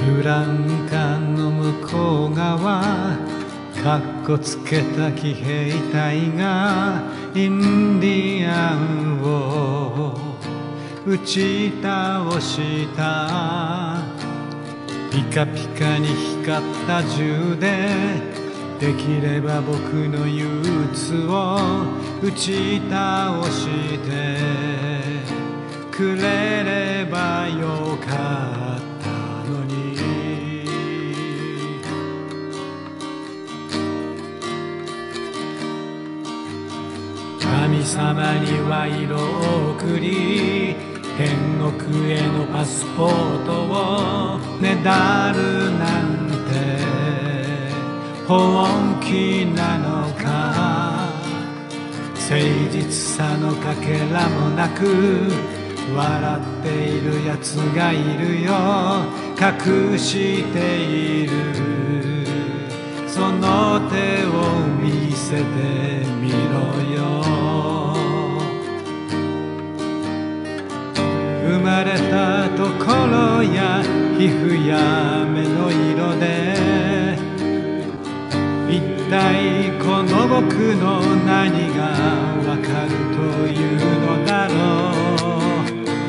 ブラウン管の向こう側、かっこつけた騎兵隊がインディアンを打ち倒した。ピカピカに光った銃でできれば僕の憂鬱を打ち倒してくれればよかったのに。神様に賄賂を送り、天国へのパスポートをねだるなんて本気なのか。誠実さのかけらもなく笑っているやつがいるよ。隠しているその手を見せてみろよ。生まれたところや皮膚や目の色で一体この僕の何がわかるというのだろう。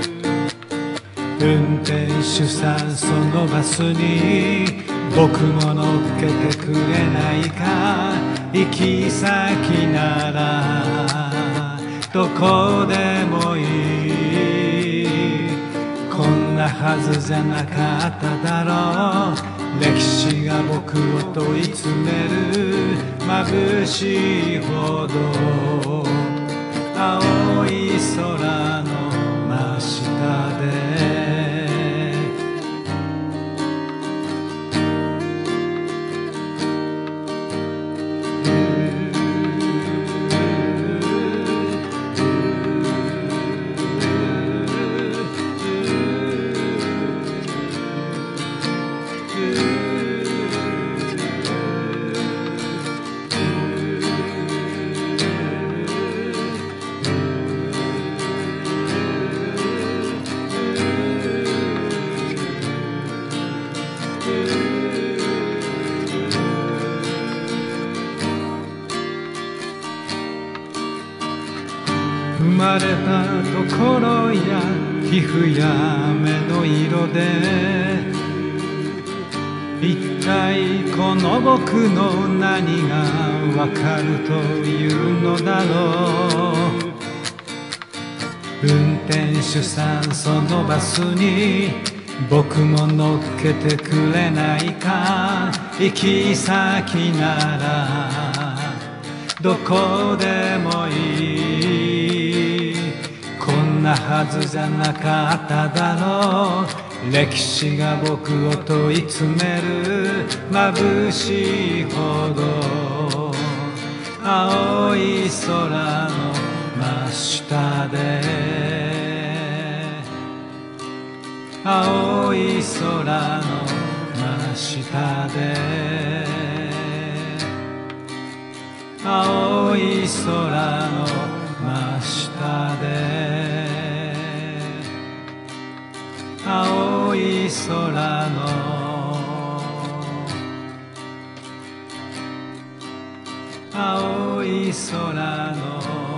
運転手さんそのバスに僕も乗っけてくれないか。行き先ならどこでもいい。こんなはずじゃなかっただろう。歴史が僕を問い詰める眩しいほど青い空の真下で。生まれたところや皮膚や目の色で一体この僕の何がわかるというのだろう。運転手さんそのバスに僕も乗っけてくれないか。行き先ならどこでもいい。こんなはずじゃなかっただろう。歴史が僕を問い詰める眩しいほど青い空の真下で。青い空の真下で。青い空の真下で。青い空の青い空の